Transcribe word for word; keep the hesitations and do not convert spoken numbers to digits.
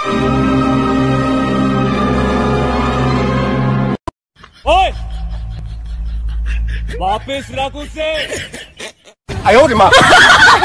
ओए, वापस रख उसे। 哎呦我的妈！